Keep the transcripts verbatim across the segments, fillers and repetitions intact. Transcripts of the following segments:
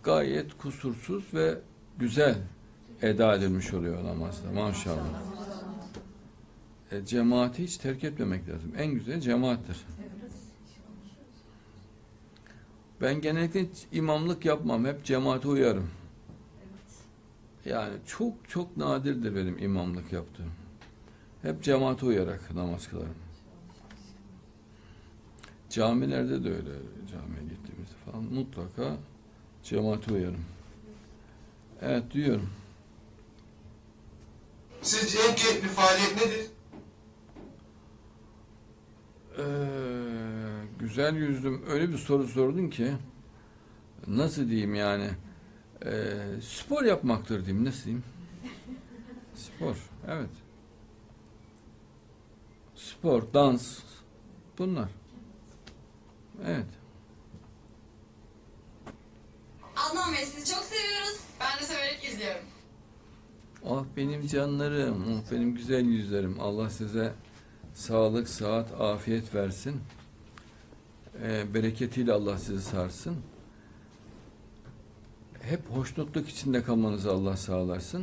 gayet kusursuz ve güzel eda edilmiş oluyor namazda maşallah. E, cemaati hiç terk etmemek lazım. En güzel cemaattir. Ben genellikle hiç imamlık yapmam. Hep cemaate uyarım. Yani çok çok nadirdir benim imamlık yaptığım. Hep cemaate uyarak namaz kılarım. Camilerde de öyle. Camiye gittiğimizde falan mutlaka cemaate uyarım. Evet diyorum. Sizce en keyifli faaliyet nedir? Ee, güzel yüzlüm öyle bir soru sordun ki nasıl diyeyim yani ee, spor yapmaktır diyeyim, nasıl diyeyim? Spor, evet. Spor, dans, bunlar. Evet. Adnan Bey, sizi çok seviyoruz. Ben de severek izliyorum. Ah benim canlarım, ah benim güzel yüzlerim. Allah size sağlık, sıhhat, afiyet versin. Ee, bereketiyle Allah sizi sarsın. Hep hoşnutluk içinde kalmanızı Allah sağlarsın.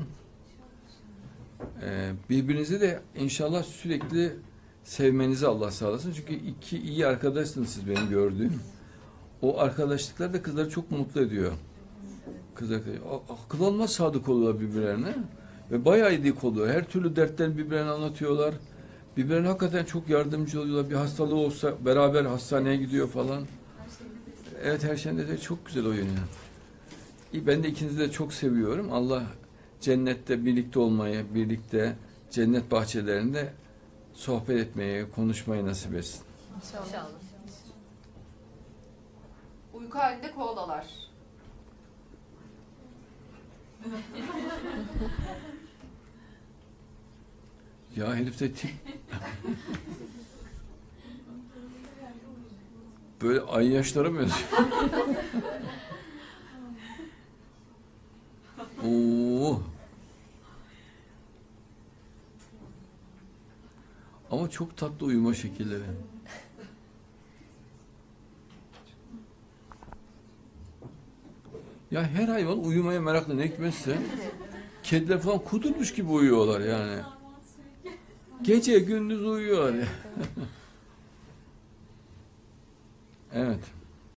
Ee, birbirinizi de inşallah sürekli sevmenizi Allah sağlasın. Çünkü iki iyi arkadaşsınız siz, benim gördüğüm. O arkadaşlıklar da kızları çok mutlu ediyor. Kızlar akıl almaz sadık oluyorlar birbirlerine. Ve bayağı dik oluyor. Her türlü dertlerini birbirlerine anlatıyorlar. Birbirlerine hakikaten çok yardımcı oluyorlar. Bir hastalığı olsa beraber hastaneye gidiyor falan. Evet, her şeyinde de çok güzel oynuyor. Ben de ikinizi de çok seviyorum. Allah cennette birlikte olmayı, birlikte cennet bahçelerinde sohbet etmeyi, konuşmayı nasip etsin. İnşallah. Uyku halinde kovalalar. Ya herif de tip... Böyle ay yaşları mı yazıyor? Oo. Ama çok tatlı uyuma şekilleri. Ya her hayvan uyumaya meraklı, ne hikmetse. Kediler falan kudurmuş gibi uyuyorlar yani. Gece gündüz uyuyorlar ya. Evet.